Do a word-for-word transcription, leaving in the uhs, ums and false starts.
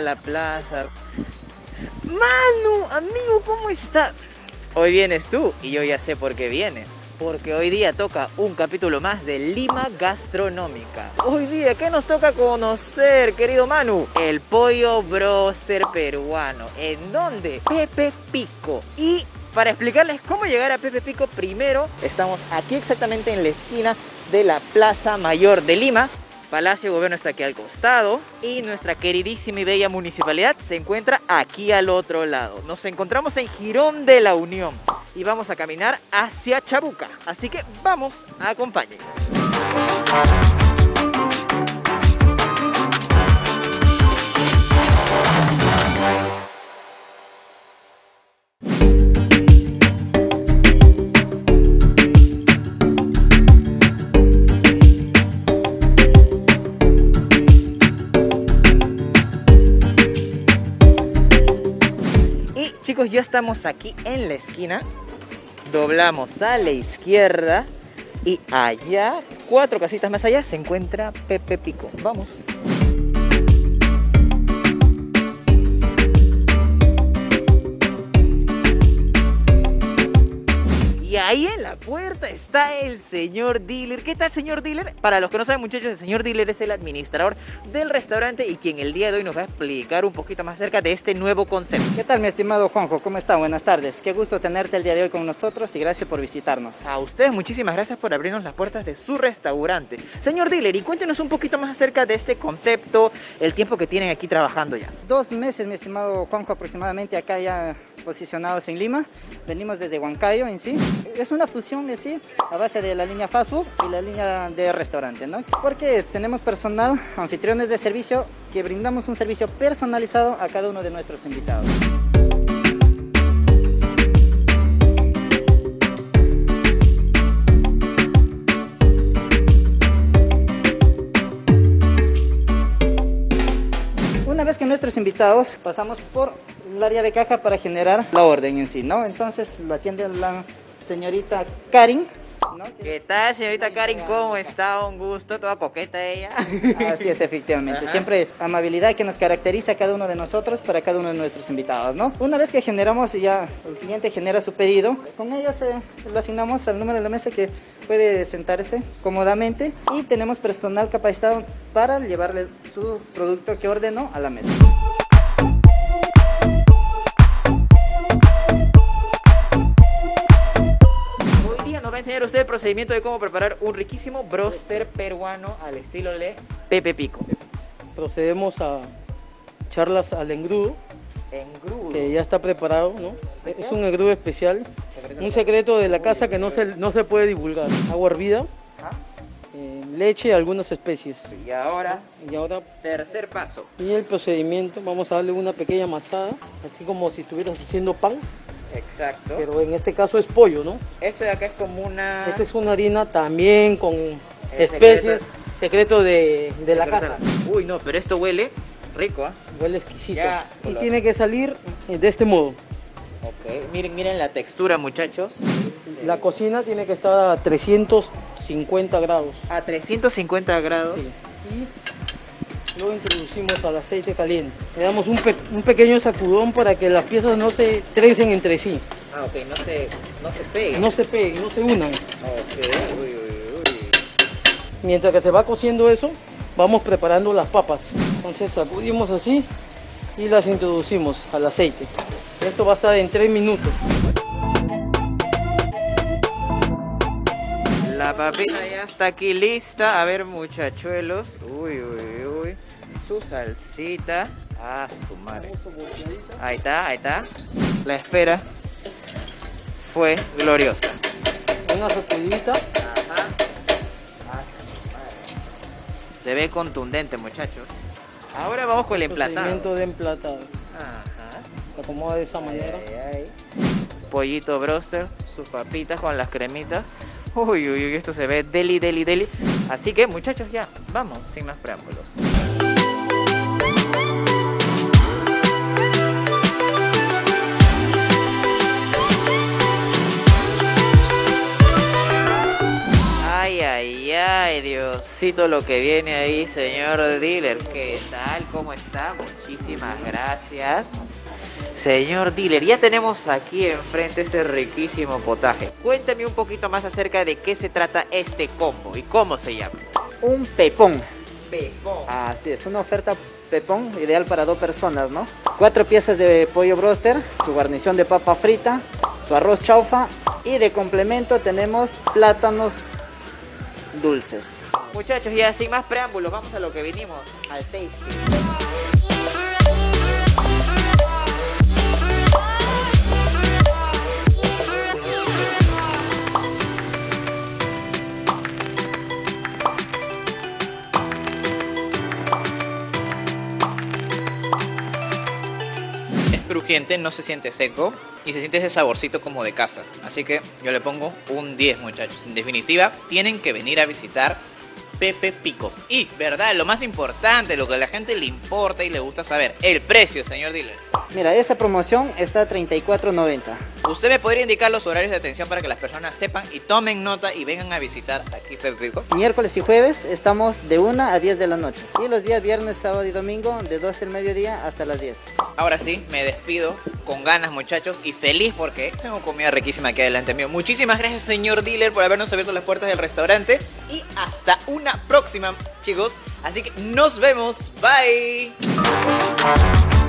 la plaza. Manu, amigo, ¿cómo estás? Hoy vienes tú y yo ya sé por qué vienes. Porque hoy día toca un capítulo más de Lima Gastronómica. Hoy día, ¿qué nos toca conocer, querido Manu? El pollo broster peruano. ¿En dónde? Pepe Pico. Y para explicarles cómo llegar a Pepe Pico, primero estamos aquí exactamente en la esquina de la Plaza Mayor de Lima. Palacio de Gobierno está aquí al costado y nuestra queridísima y bella municipalidad se encuentra aquí al otro lado. Nos encontramos en Jirón de la Unión y vamos a caminar hacia Chabuca. Así que vamos, acompáñenme. Chicos, ya estamos aquí en la esquina, doblamos a la izquierda y allá, cuatro casitas más allá, se encuentra Pepe Pico. Vamos. Y ahí en la puerta está el señor dealer. ¿Qué tal, señor dealer? Para los que no saben, muchachos, el señor dealer es el administrador del restaurante y quien el día de hoy nos va a explicar un poquito más acerca de este nuevo concepto. ¿Qué tal, mi estimado Juanjo? ¿Cómo está? Buenas tardes. Qué gusto tenerte el día de hoy con nosotros y gracias por visitarnos. A ustedes muchísimas gracias por abrirnos las puertas de su restaurante. Señor dealer, y cuéntenos un poquito más acerca de este concepto, el tiempo que tienen aquí trabajando ya. Dos meses, mi estimado Juanjo, aproximadamente acá ya posicionados en Lima. Venimos desde Huancayo en sí. Es una fusión en sí a base de la línea fast food y la línea de restaurante, ¿no? Porque tenemos personal, anfitriones de servicio, que brindamos un servicio personalizado a cada uno de nuestros invitados. Una vez que nuestros invitados pasamos por el área de caja para generar la orden en sí, ¿no? Entonces lo atiende la señorita Karin, ¿no? ¿Qué tal, señorita Karin? ¿Cómo está? Un gusto, toda coqueta ella. Así es, efectivamente. Ajá. Siempre amabilidad que nos caracteriza a cada uno de nosotros para cada uno de nuestros invitados, ¿no? Una vez que generamos y ya el cliente genera su pedido, con ellos eh, lo asignamos al número de la mesa que puede sentarse cómodamente y tenemos personal capacitado para llevarle su producto que ordenó a la mesa. Va a enseñar usted el procedimiento de cómo preparar un riquísimo broster peruano al estilo de Pepe Pico. Procedemos a echarlas al engrudo, engrudo, que ya está preparado, ¿no? Es un engrudo especial, un secreto de la casa que no se, no se puede divulgar. Agua hervida, eh, leche y algunas especies. Y ahora, y ahora, tercer paso. Y el procedimiento, vamos a darle una pequeña amasada, así como si estuvieras haciendo pan. Exacto. Pero en este caso es pollo, ¿no? Esto de acá es como una... Esta es una harina también con el especies, secreto, secreto de, de la casa. Uy, no, pero esto huele rico, ¿eh? Huele exquisito. Ya, y color. Tiene que salir de este modo. Ok, miren, miren la textura, muchachos. La cocina tiene que estar a trescientos cincuenta grados. A trescientos cincuenta grados. Sí. Y luego introducimos al aceite caliente. Le damos un, pe un pequeño sacudón para que las piezas no se trencen entre sí. Ah, ok, no se, no se peguen. No se peguen, no se unan. Ok, uy, uy, uy. Mientras que se va cociendo eso, vamos preparando las papas. Entonces sacudimos así y las introducimos al aceite. Esto va a estar en tres minutos. La papita ya está aquí lista. A ver, muchachuelos. Uy, uy, uy. Su salsita. Ah, su madre. Ahí está, ahí está. La espera fue gloriosa. Una sacudidita. Ajá. Ah, su madre. Se ve contundente, muchachos. Ahora vamos con el emplatado. Procedimiento de emplatado. Ajá. Se acomoda de esa manera. Ay, ay, ay. Pollito broster, sus papitas con las cremitas. Uy, uy, uy, esto se ve deli, deli, deli. Así que, muchachos, ya, vamos, sin más preámbulos. Ay, ay, ay, Dios sabrosito lo que viene ahí, señor dealer. ¿Qué tal? ¿Cómo está? Muchísimas gracias. Señor dealer, ya tenemos aquí enfrente este riquísimo potaje. Cuéntame un poquito más acerca de qué se trata este combo y cómo se llama. Un pepón. Pepón. Así es, una oferta pepón ideal para dos personas, ¿no? Cuatro piezas de pollo broster, su guarnición de papa frita, su arroz chaufa y de complemento tenemos plátanos dulces. Muchachos, ya sin más preámbulos, vamos a lo que vinimos, al tasting. Crujiente, no se siente seco y se siente ese saborcito como de casa. Así que yo le pongo un diez, muchachos. En definitiva, tienen que venir a visitar Pepe Pico. Y, verdad, lo más importante, lo que a la gente le importa y le gusta saber, el precio, señor dealer. Mira, esa promoción está a treinta y cuatro noventa. ¿Usted me podría indicar los horarios de atención para que las personas sepan y tomen nota y vengan a visitar aquí Pepe Pico? Miércoles y jueves estamos de una a diez de la noche. Y los días viernes, sábado y domingo de doce del mediodía hasta las diez. Ahora sí, me despido con ganas, muchachos, y feliz porque tengo comida riquísima aquí adelante mío. Muchísimas gracias, señor dealer, por habernos abierto las puertas del restaurante. Y hasta una próxima, chicos. Así que nos vemos. Bye.